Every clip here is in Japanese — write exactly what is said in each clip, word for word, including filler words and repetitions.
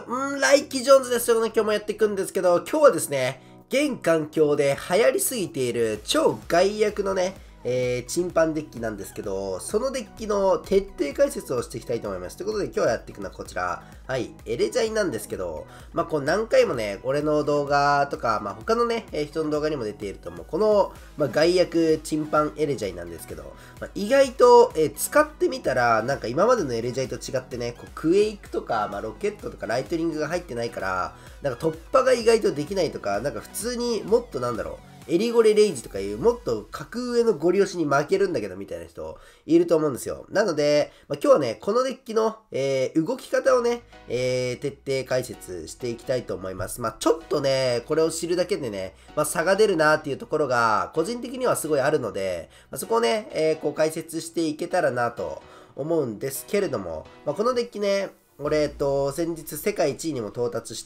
うん、ライキジョーンズですよね。今日もやっていくんですけど、今日はですね、現環境で流行りすぎている超害悪のね、えー、チンパンデッキなんですけど、そのデッキの徹底解説をしていきたいと思います。ということで今日やっていくのはこちら、はい、エレジャイなんですけど、まあ、こう何回もね、俺の動画とか、まあ、他のね、えー、人の動画にも出ていると思う、この、まあ、害悪チンパンエレジャイなんですけど、まあ、意外と、えー、使ってみたら、なんか今までのエレジャイと違ってね、こうクエイクとか、まあ、ロケットとかライトニングが入ってないから、なんか突破が意外とできないとか、なんか普通にもっとなんだろう、エリゴレレイジとかいうもっと格上のゴリ押しに負けるんだけどみたいな人いると思うんですよ。なので、まあ、今日はね、このデッキの、えー、動き方をね、えー、徹底解説していきたいと思います。まあ、ちょっとね、これを知るだけでね、まあ、差が出るなっていうところが個人的にはすごいあるので、まあ、そこをね、えー、こう解説していけたらなと思うんですけれども、まあ、このデッキね、俺、えっと、先日世界いちいにも到達して、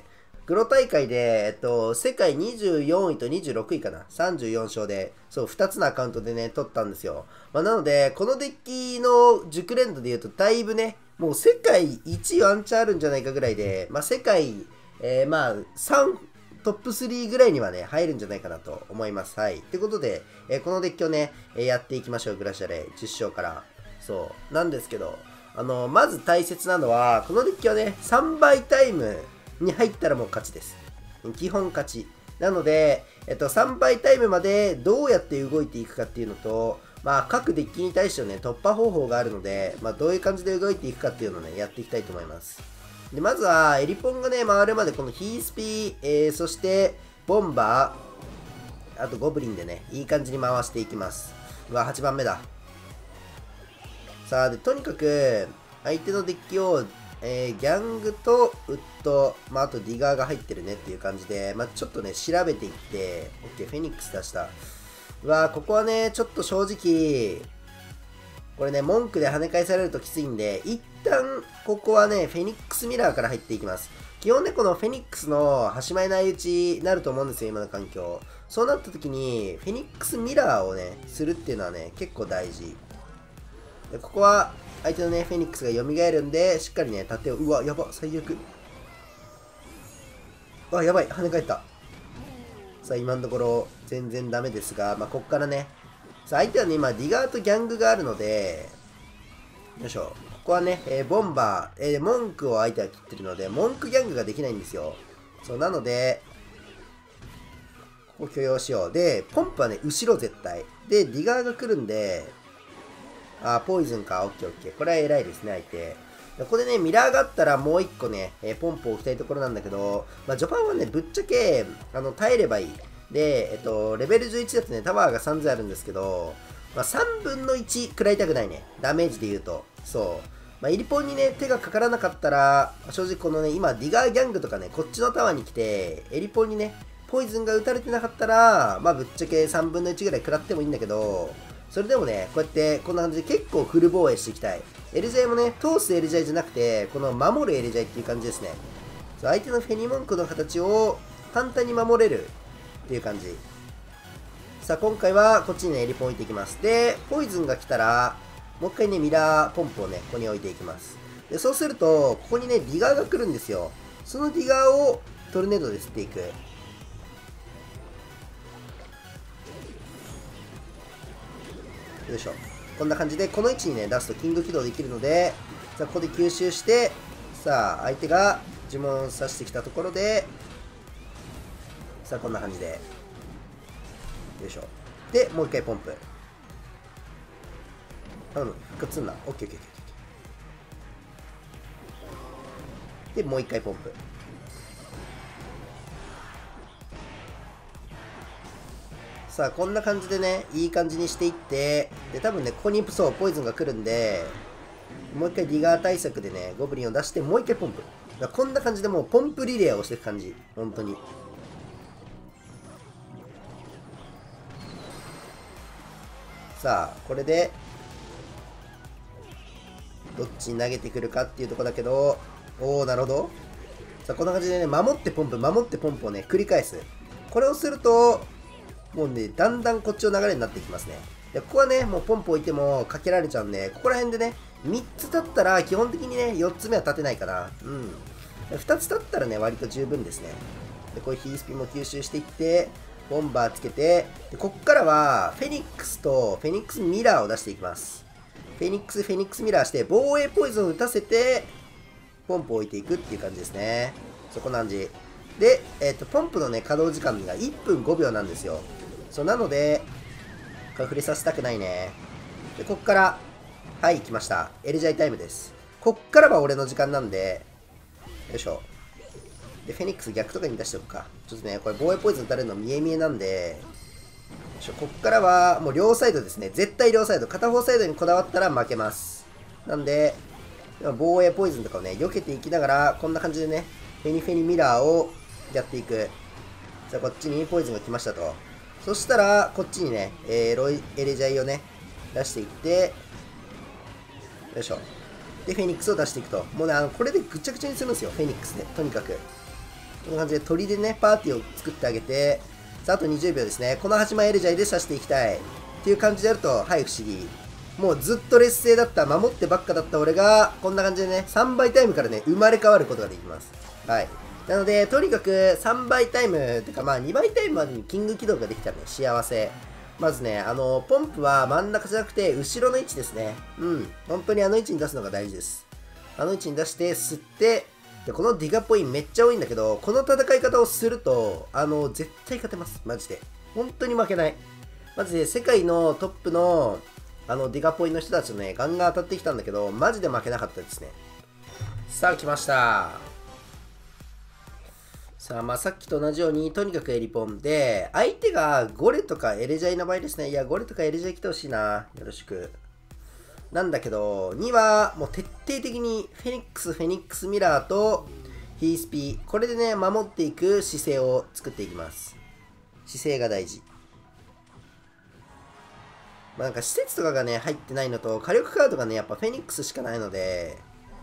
グロ大会で、えっと、世界にじゅうよんいとにじゅうろくいかな。さんじゅうよん勝で、そう、ふたつのアカウントでね、取ったんですよ。まあ、なので、このデッキの熟練度で言うと、だいぶね、もう世界いちいワンチャンあるんじゃないかぐらいで、まあ、世界、えー、まあ、さん、トップスリーぐらいにはね、入るんじゃないかなと思います。はい。ということで、えー、このデッキをね、えー、やっていきましょう。グラシャレじゅっ勝から。そう。なんですけど、あの、まず大切なのは、このデッキはね、さんばいタイム、に入ったらもう勝ちです。基本勝ち。なので、えっと、さんばいタイムまでどうやって動いていくかっていうのと、まあ、各デッキに対してのね、突破方法があるので、まあ、どういう感じで動いていくかっていうのをね、やっていきたいと思います。で、まずは、エリポンがね、回るまでこのヒースピー、えー、そして、ボンバー、あとゴブリンでね、いい感じに回していきます。うわ、はちばんめだ。さあ、で、とにかく、相手のデッキを、えー、ギャングとウッド、まあ、あとディガーが入ってるねっていう感じで、まあ、ちょっとね、調べていって、OK、フェニックス出した。うわー、ここはね、ちょっと正直、これね、文句で跳ね返されるときついんで、一旦、ここはね、フェニックスミラーから入っていきます。基本ね、このフェニックスの端前内打ちになると思うんですよ、今の環境。そうなった時に、フェニックスミラーをね、するっていうのはね、結構大事。でここは、相手のね、フェニックスが蘇るんで、しっかりね、盾を、うわ、やば、最悪。うわ、やばい、跳ね返った。さあ、今のところ、全然ダメですが、まあ、こっからね、さあ、相手はね、今、ディガーとギャングがあるので、よいしょ、ここはね、えー、ボンバー、えー、文句を相手は切ってるので、文句ギャングができないんですよ。そう、なので、ここ許容しよう。で、ポンプはね、後ろ絶対。で、ディガーが来るんで、あ、ポイズンか。オッケーオッケー。これは偉いですね、相手。ここでね、ミラーがあったらもう一個ね、えー、ポンプを置きたいところなんだけど、まあ、序盤はね、ぶっちゃけ、あの、耐えればいい。で、えっと、レベルじゅういちだとね、タワーがさんぜんあるんですけど、まあ、さんぶんのいち食らいたくないね。ダメージで言うと。そう。まあ、イリポンにね、手がかからなかったら、正直このね、今、ディガーギャングとかね、こっちのタワーに来て、エリポンにね、ポイズンが打たれてなかったら、まあ、ぶっちゃけさんぶんのいちぐらい食らってもいいんだけど、それでもね、こうやってこんな感じで結構フル防衛していきたい。エルジャイもね、通すエルジャイじゃなくて、この守るエルジャイっていう感じですね。相手のフェニモンクの形を簡単に守れるっていう感じ。さあ、今回はこっちにね、エリポン置いていきます。で、ポイズンが来たら、もう一回ね、ミラーポンプをね、ここに置いていきます。で、そうすると、ここにね、ディガーが来るんですよ。そのディガーをトルネードで吸っていく。よいしょ。こんな感じで、この位置にね、出すとキング起動できるので、さあ、ここで吸収して、さあ、相手が呪文を刺してきたところで、さあ、こんな感じで、よいしょ。で、もう一回ポンプ。頼む、復活すんな。オッケーオッケーオッケー。で、もう一回ポンプ。さあ、こんな感じでね、いい感じにしていって、で、多分ね、ここに、そう、ポイズンが来るんで、もう一回ディガー対策でね、ゴブリンを出して、もう一回ポンプ。だこんな感じでもうポンプリレーをしていく感じ。本当に。さあ、これで、どっちに投げてくるかっていうところだけど、おー、なるほど。さあ、こんな感じでね、守ってポンプ、守ってポンプをね、繰り返す。これをすると、もうね、だんだんこっちの流れになっていきますね。で、ここはね、もうポンプ置いてもかけられちゃうんで、ここら辺でね、みっつ立ったら基本的にね、よっつめは立てないかな。うん。 ふたつ立ったらね、割と十分ですね。で、こういうヒースピも吸収していって、ボンバーつけて、で、こっからは、フェニックスとフェニックスミラーを出していきます。フェニックス、フェニックスミラーして、防衛ポイズンを打たせて、ポンプを置いていくっていう感じですね。そこな感じ。で、えっと、ポンプのね、稼働時間がいっぷんごびょうなんですよ。そう、なので、これ触れさせたくないね。で、こっから、はい、来ました。エルジャイタイムです。こっからは俺の時間なんで、よいしょ。で、フェニックス逆とかに出しておくか。ちょっとね、これ防衛ポイズン打たれるの見え見えなんで、よいしょ、こっからはもう両サイドですね。絶対両サイド。片方サイドにこだわったら負けます。なんで、防衛ポイズンとかをね、避けていきながら、こんな感じでね、フェニフェニミラーをやっていく。さあ、こっちにポイズンが来ましたと。そしたら、こっちにね、えー、ロイエレジャイをね、出していって、よいしょ。で、フェニックスを出していくと。もうね、あの、これでぐちゃぐちゃにするんですよ、フェニックスで。とにかく。こんな感じで鳥でね、パーティーを作ってあげて、さあ、あとにじゅうびょうですね。このはちまいエレジャイで刺していきたい。っていう感じでやると、はい、不思議。もうずっと劣勢だった、守ってばっかだった俺が、こんな感じでね、さんばいタイムからね、生まれ変わることができます。はい。なので、とにかくさんばいタイム、てかまあにばいタイムまでにキング起動ができたらね、幸せ。まずね、あの、ポンプは真ん中じゃなくて、後ろの位置ですね。うん。本当にあの位置に出すのが大事です。あの位置に出して、吸って、で、このディガポインめっちゃ多いんだけど、この戦い方をすると、あの、絶対勝てます。マジで。本当に負けない。マジで、世界のトップの、あの、ディガポインの人たちとね、ガンガン当たってきたんだけど、マジで負けなかったですね。さあ、来ました。さあ、まあ、さっきと同じように、とにかくエリポンで、相手がゴレとかエレジャイの場合ですね。いや、ゴレとかエレジャイ来てほしいな。よろしく。なんだけど、には、もう徹底的にフェニックス、フェニックスミラーとヒースピー。これでね、守っていく姿勢を作っていきます。姿勢が大事。まあ、なんか施設とかがね、入ってないのと、火力カードがね、やっぱフェニックスしかないので、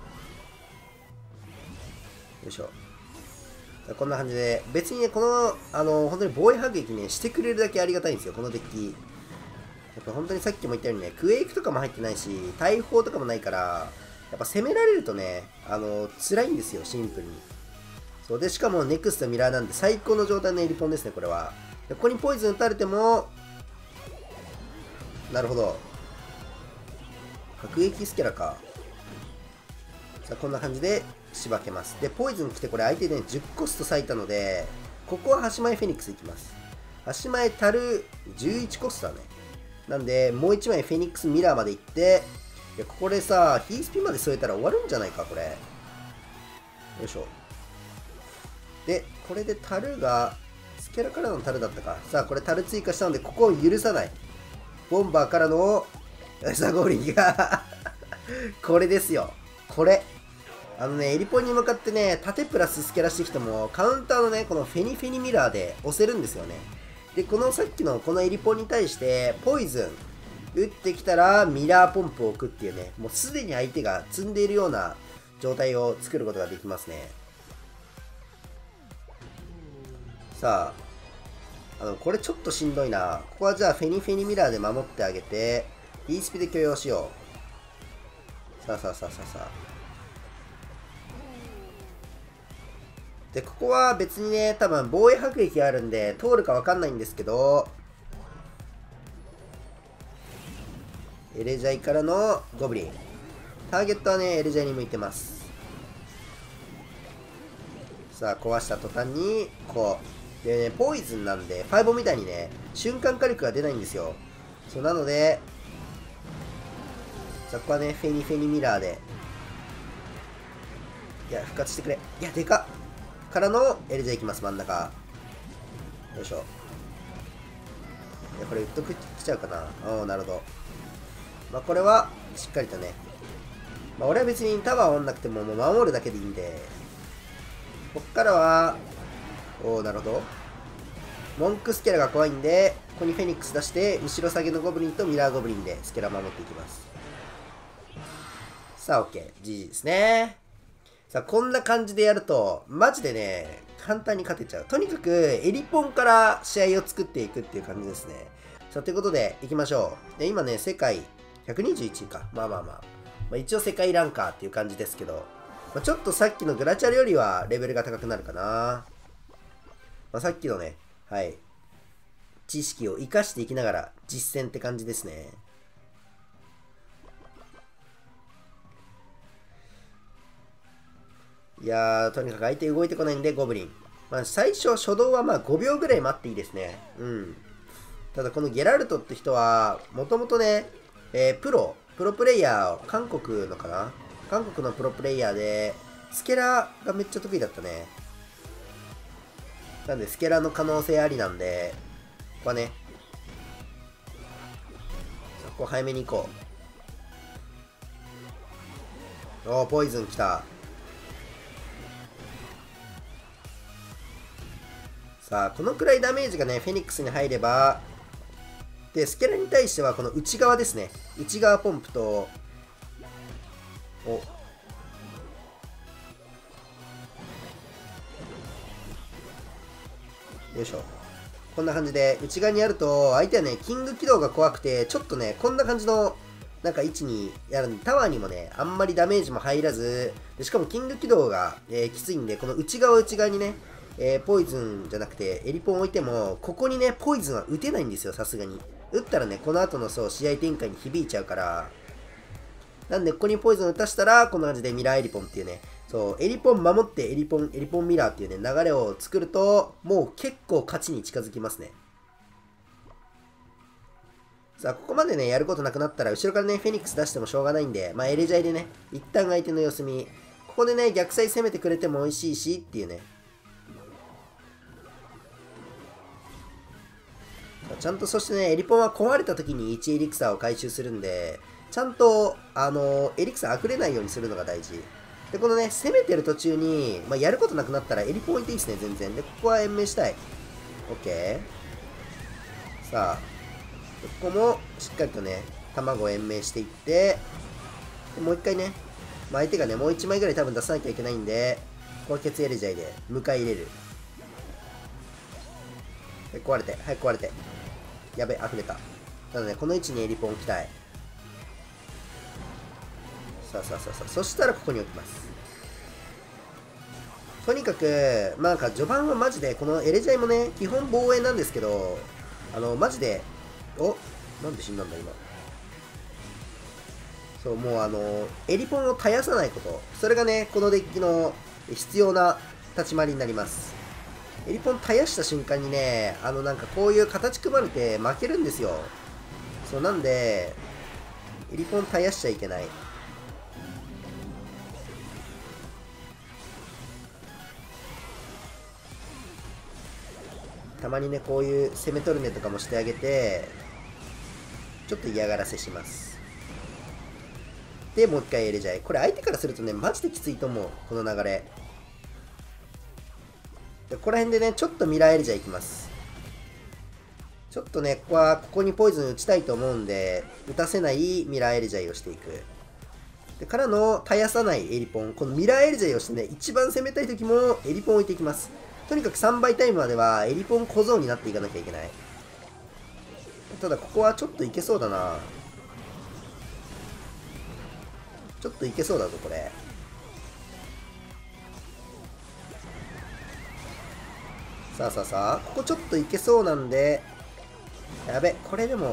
よいしょ。こんな感じで、別にね、この、あの、本当に防衛迫撃ね、してくれるだけありがたいんですよ、このデッキ。やっぱ本当にさっきも言ったようにね、クエイクとかも入ってないし、大砲とかもないから、やっぱ攻められるとね、あの、辛いんですよ、シンプルに。そうで、しかもネクストミラーなんで最高の状態のエリポンですね、これは。でここにポイズン打たれても、なるほど。迫撃スキャラか。さあ、こんな感じでしばけます。で、ポイズン来て、これ相手ね、じゅっコスト割いたので、ここは端前フェニックスいきます。端前たるじゅういちコストだね。なんで、もういちまいフェニックスミラーまで行って、いや、これさ、ヒースピまで添えたら終わるんじゃないか、これ。よいしょ。で、これでタルが、スキャラからのタルだったか。さあ、これタル追加したので、ここを許さない。ボンバーからの、ザゴーリンが、これですよ。これ。あのね、エリポンに向かってね、縦プラススキャラしてきても、カウンターのね、このフェニフェニミラーで押せるんですよね。で、このさっきのこのエリポンに対して、ポイズン、打ってきたらミラーポンプを置くっていうね、もうすでに相手が積んでいるような状態を作ることができますね。さあ、あの、これちょっとしんどいな。ここはじゃあフェニフェニミラーで守ってあげて、イースピで許容しよう。さあさあさあさあさあ。で、ここは別にね、多分防衛迫撃があるんで、通るかわかんないんですけど、エレジャイからのゴブリン。ターゲットはね、エレジャイに向いてます。さあ、壊した途端に、こう。でね、ポイズンなんで、ファイボみたいにね、瞬間火力が出ないんですよ。そう、なので、さあ、ここはね、フェニフェニミラーで。いや、復活してくれ。いや、でかっ。からのエレジャイ行きます、真ん中。よいしょ。いや、これ、ウッドク来ちゃうかな。うん、なるほど。まあ、これは、しっかりとね。まあ、俺は別にタワー折んなくても、もう守るだけでいいんで。こっからは、おー、なるほど。モンクスキャラが怖いんで、ここにフェニックス出して、後ろ下げのゴブリンとミラーゴブリンでスキャラ守っていきます。さあ、OK。ジージー ですね。さあ、こんな感じでやると、マジでね、簡単に勝てちゃう。とにかく、エリポンから試合を作っていくっていう感じですね。さあ、ということで、行きましょう。で、今ね、世界ひゃくにじゅういちいか。まあまあまあ。まあ、一応世界ランカーっていう感じですけど、 まあ、ちょっとさっきのグラチャルよりはレベルが高くなるかな。まあ、さっきのね、はい。知識を活かしていきながら実践って感じですね。いやー、とにかく相手動いてこないんでゴブリン。まあ、最初、初動はまあごびょうぐらい待っていいですね。うん。ただこのゲラルトって人は、もともとね、えー、プロ、プロプレイヤー、韓国のかな韓国のプロプレイヤーで、スケラがめっちゃ得意だったね。なんで、スケラの可能性ありなんで、ここはね、ここ早めに行こう。おー、ポイズン来た。さあ、このくらいダメージがね、フェニックスに入れば、で、スケラに対してはこの内側ですね。内側ポンプと、お、よいしょ。こんな感じで、内側にやると、相手はね、キング起動が怖くて、ちょっとね、こんな感じの、なんか位置にやるんで、タワーにもね、あんまりダメージも入らず、でしかもキング起動が、えー、きついんで、この内側内側にね、えー、ポイズンじゃなくて、エリポン置いても、ここにね、ポイズンは打てないんですよ、さすがに。打ったらね、この後のそう、試合展開に響いちゃうから、なんで、ここにポイズン打たしたら、こんな感じでミラーエリポンっていうね、そう、エリポン守ってエリポン、エリポンミラーっていうね、流れを作ると、もう結構勝ちに近づきますね。さあ、ここまでね、やることなくなったら、後ろからね、フェニックス出してもしょうがないんで、まあ、エレジャイでね、一旦相手の様子見、ここでね、逆サイ攻めてくれても美味しいし、っていうね。ちゃんと、そしてね、エリポンは壊れた時にいちエリクサーを回収するんで、ちゃんと、あのー、エリクサーあふれないようにするのが大事。で、このね、攻めてる途中に、まあ、やることなくなったら、エリポン置いていいですね、全然。で、ここは延命したい。OK。さあ、ここも、しっかりとね、卵を延命していって、でもう一回ね、まあ、相手がね、もう一枚ぐらい多分出さなきゃいけないんで、このケツエレジャイで迎え入れる。で、壊れて、早く壊れて。やべ、溢れた。ただね、この位置にエリポン置きたい。さあさあさあさあ、そしたらここに置きます。とにかく、まあなんか序盤はマジで、このエレジャイもね、基本防衛なんですけど、あの、マジで、お、なんで死んだんだ今。そう、もうあの、エリポンを絶やさないこと。それがね、このデッキの必要な立ち回りになります。エリポン絶やした瞬間にね、あのなんかこういう形組まれて負けるんですよ。そうなんで、エリポン絶やしちゃいけない。たまにね、こういう攻めトルネとかもしてあげて、ちょっと嫌がらせします。で、もう一回エレジャイ。これ相手からするとね、マジできついと思う。この流れ。で、ここら辺でね、ちょっとミラーエレジャイいきます。ちょっとね、ここは、ここにポイズン打ちたいと思うんで、打たせないミラーエレジャイをしていく。で、からの、絶やさないエリポン。このミラーエレジャイをしてね、一番攻めたい時も、エリポン置いていきます。とにかくさんばいタイムまでは、エリポン小僧になっていかなきゃいけない。ただ、ここはちょっといけそうだな。ちょっといけそうだぞ、これ。さあさあさあ、ここちょっといけそうなんで、やべ、これでも、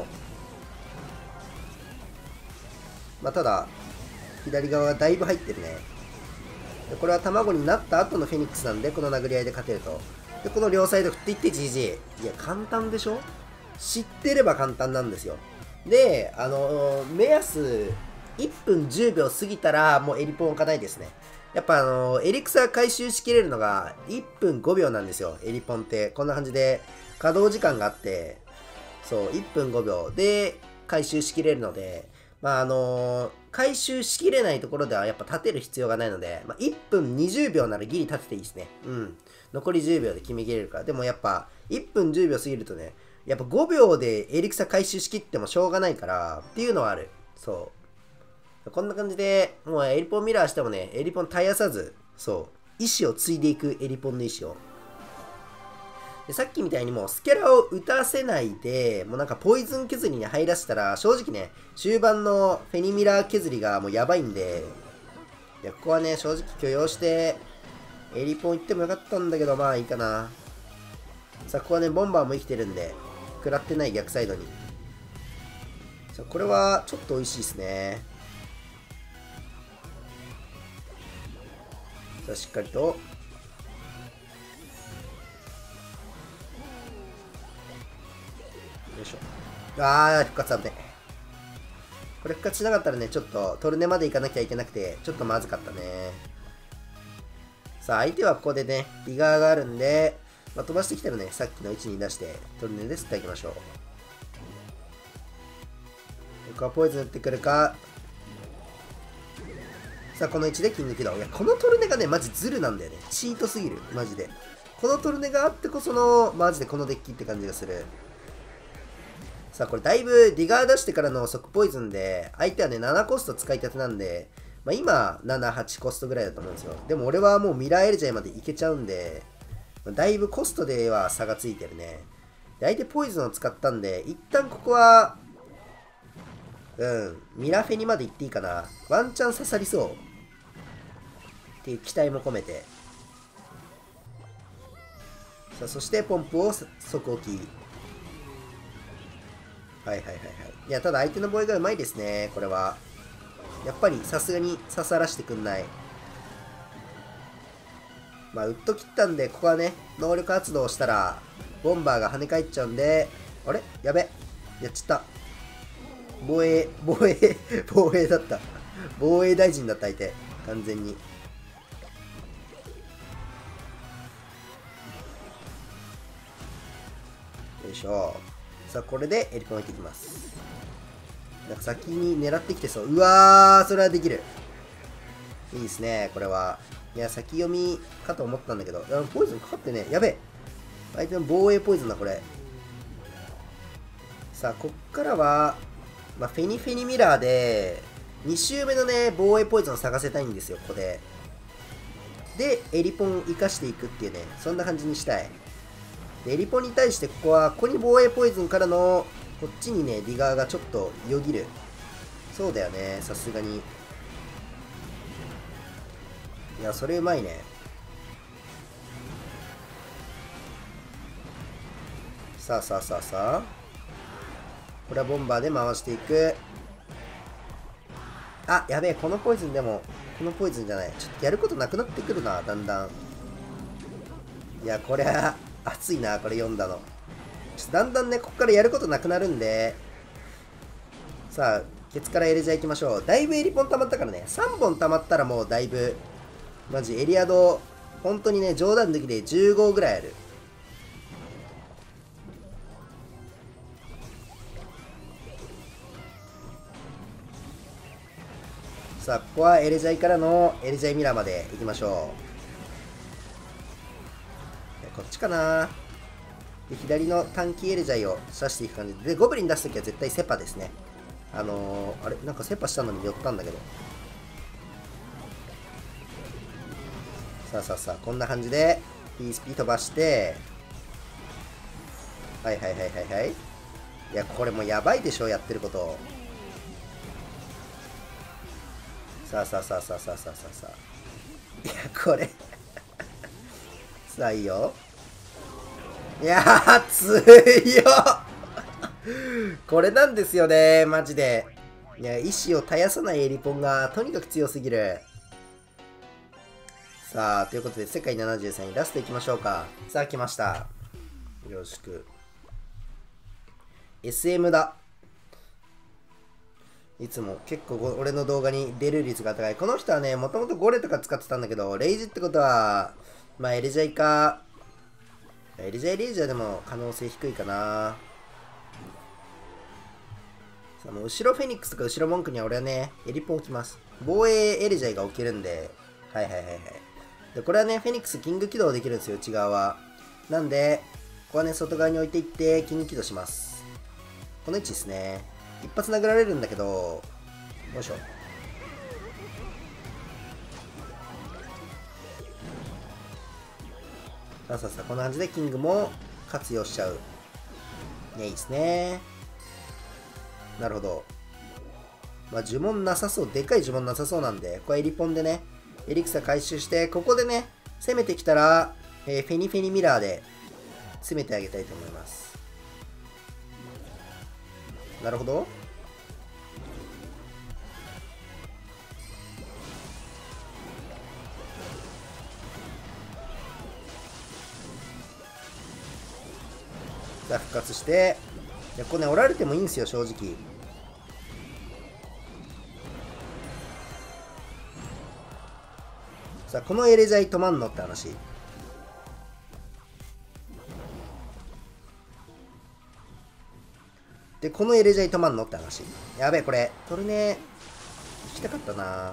まあ、ただ、左側がだいぶ入ってるね。でこれは卵になった後のフェニックスなんで、この殴り合いで勝てると。で、この両サイド振っていって ジージー。いや、簡単でしょ？知ってれば簡単なんですよ。で、あのー、目安、いっぷんじゅうびょう過ぎたら、もうエリポン置かないですね。やっぱあのー、エリクサー回収しきれるのがいっぷんごびょうなんですよ。エリポンって。こんな感じで、稼働時間があって、そう、いっぷんごびょうで回収しきれるので、まああのー、回収しきれないところではやっぱ立てる必要がないので、まあ、いっぷんにじゅうびょうならギリ立てていいですね。うん。残りじゅうびょうで決めきれるから。でもやっぱ、いっぷんじゅうびょう過ぎるとね、やっぱごびょうでエリクサ回収しきってもしょうがないから、っていうのはある。そう。こんな感じで、もうエリポンミラーしてもね、エリポン絶やさず、そう、意志を継いでいくエリポンの意志を。でさっきみたいにもうスケラを打たせないで、もうなんかポイズン削りに入らせたら、正直ね、終盤のフェニミラー削りがもうやばいんで、 いや、ここはね、正直許容して、エリポン行ってもよかったんだけど、まあいいかな。さあ、ここはね、ボンバーも生きてるんで、食らってない逆サイドに。さあ、これはちょっと美味しいですね。さあ、しっかりと。よいしょ。あー、復活危ね。これ復活しなかったらね、ちょっとトルネまで行かなきゃいけなくて、ちょっとまずかったね。さあ、相手はここでね、リガーがあるんで、まあ、飛ばしてきたらね、さっきの位置に出して、トルネで吸ってあげましょう。ここはポイズン打ってくるか。さあ、この位置でキング起動。いや、このトルネがね、マジズルなんだよね。チートすぎる。マジで。このトルネがあってこその、マジでこのデッキって感じがする。さあ、これだいぶディガー出してからの即ポイズンで、相手はね、ななコスト使いたてなんで、まあ、今、なな、はちコストぐらいだと思うんですよ。でも俺はもうミラーエルジャイまでいけちゃうんで、だいぶコストでは差がついてるね。で、相手ポイズンを使ったんで、一旦ここは、うん、ミラフェニまで行っていいかな。ワンチャン刺さりそう。っていう期待も込めて。さあ、そしてポンプを即置き。はいはいはいはい。いや、ただ相手の防衛がうまいですね、これは。やっぱりさすがに刺さらしてくんない。まあ、ウッド切ったんで、ここはね、能力発動したら、ボンバーが跳ね返っちゃうんで、あれやべ。やっちゃった。防衛、防衛、防衛だった。防衛大臣だった相手。完全に。よいしょ。さあ、これでエリポン置いていきます。なんか先に狙ってきてそう。うわー、それはできる。いいですね、これは。いや、先読みかと思ったんだけど、ポイズンかかってね。やべえ。相手の防衛ポイズンだ、これ。さあ、こっからは、まあ、フェニフェニミラーで、に周目のね、防衛ポイズンを探せたいんですよ、ここで。で、エリポン生かしていくっていうね、そんな感じにしたい。で、エリポンに対して、ここは、ここに防衛ポイズンからの、こっちにね、リガーがちょっとよぎる。そうだよね、さすがに。いや、それうまいね。さあさあさあさあ。これはボンバーで回していく。あ、やべえ、このポイズンでも、このポイズンじゃない。ちょっとやることなくなってくるな、だんだん。いや、これは、熱いな、これ読んだの。ちょっとだんだんね、ここからやることなくなるんで、さあ、ケツからエレジャー行きましょう。だいぶエリポン溜まったからね、さんぼん溜まったらもうだいぶ、マジエリアド、本当にね、冗談抜きでじゅうごぐらいある。さあ、ここはエレジャイからのエレジャイミラーまで行きましょう。こっちかな。で、左の短期エレジャイを刺していく感じで、でゴブリン出すときは絶対セパですね。あのー、あれなんかセパしたのに寄ったんだけど。さあさあさあ、こんな感じで、ピースピー飛ばして、はいはいはいはいはい。いや、これもうやばいでしょ、やってること。さあさあさあさあさあさあさあさあ。いや、これさあ、いいよ。いやー、強これなんですよね、マジで。いや、意志を絶やさないエリポンがとにかく強すぎる。さあ、ということで、世界ななじゅうさんいラストいきましょうか。さあ、来ました。よろしく。エスエム だ。いつも結構俺の動画に出る率が高い。この人はね、もともとゴレとか使ってたんだけど、レイジってことは、まあエレジャイか、エレジャイレイジャーでも可能性低いかな。さあもう後ろフェニックスとか後ろ文句には俺はね、エリポン置きます。防衛エレジャイが置けるんで、はいはいはいはい。で、これはね、フェニックスキング起動できるんですよ、内側は。なんで、ここはね、外側に置いていって、キング起動します。この位置ですね。一発殴られるんだけど、よいしょ。さあさあさあ、こんな感じでキングも活用しちゃう。ね、いいですね。なるほど。 まあ、呪文なさそう。でかい呪文なさそうなんで、これエリポンでね、エリクサ回収して、ここでね、攻めてきたら、えー、フェニフェニミラーで詰めてあげたいと思います。なるほど。さあ復活して、いやこれね、おられてもいいんですよ、正直。さあ、このエレジャイ止まんのって話。で、このエレジャイ止まんのって話。やべえ、これ、トルネ、行きたかったな。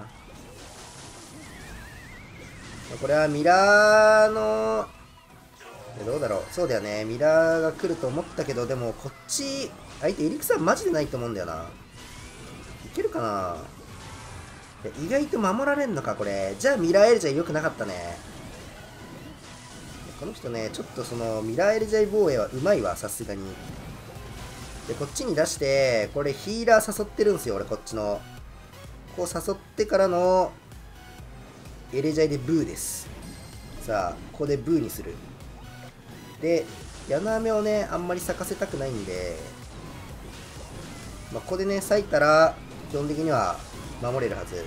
これはミラーの、どうだろう。そうだよね。ミラーが来ると思ったけど、でもこっち、相手エリクサーマジでないと思うんだよな。いけるかな。意外と守られんのか、これ。じゃあミラーエレジャイ良くなかったね。この人ね、ちょっとその、ミラーエレジャイ防衛はうまいわ、さすがに。で、こっちに出して、これヒーラー誘ってるんですよ、俺、こっちの。こう誘ってからの、エレジャイでブーです。さあ、ここでブーにする。で、矢の雨をね、あんまり咲かせたくないんで、まあ、ここでね、咲いたら、基本的には守れるはず。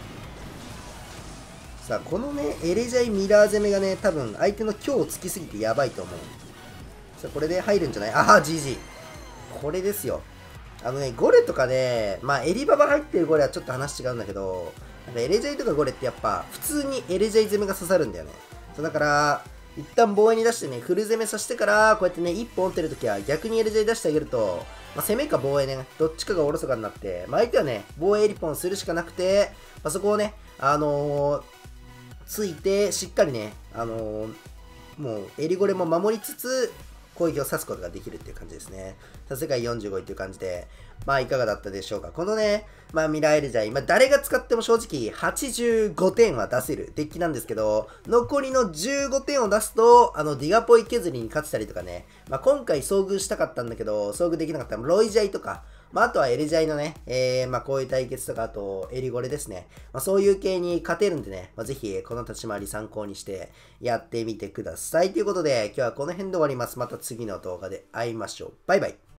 さあ、このね、エレジャイミラー攻めがね、多分、相手の強をつきすぎてやばいと思う。さあ、これで入るんじゃない？ああ、ジージー。これですよ。あのね、ゴレとかで、まあ、エリババ入ってるゴレはちょっと話違うんだけど、なんかエレジャイとかゴレってやっぱ、普通にエレジャイ攻めが刺さるんだよね。そうだから、一旦防衛に出してね、フル攻めさせてから、こうやってね、一本打ってるときは逆にエレジャイ出してあげると、まあ、攻めか防衛ね、どっちかがおろそかになって、まあ、相手はね、防衛リポンするしかなくて、まあ、そこをね、あのー、ついて、しっかりね、あのー、もう、エリゴレも守りつつ、攻撃を刺すことができるっていう感じですね。さあ、世界よんじゅうごいっていう感じで、まあ、いかがだったでしょうか。このね、まあ、ミラーエレジャイ、まあ、誰が使っても正直はちじゅうごてんは出せるデッキなんですけど、残りのじゅうごてんを出すと、あの、ディガポイ削りに勝てたりとかね、まあ、今回遭遇したかったんだけど、遭遇できなかったロイジャイとか、まあ、あとはエレジャイのね、えー、まあ、こういう対決とか、あと、エリゴレですね。まあ、そういう系に勝てるんでね、まあ、ぜひ、この立ち回り参考にしてやってみてください。ということで、今日はこの辺で終わります。また次の動画で会いましょう。バイバイ。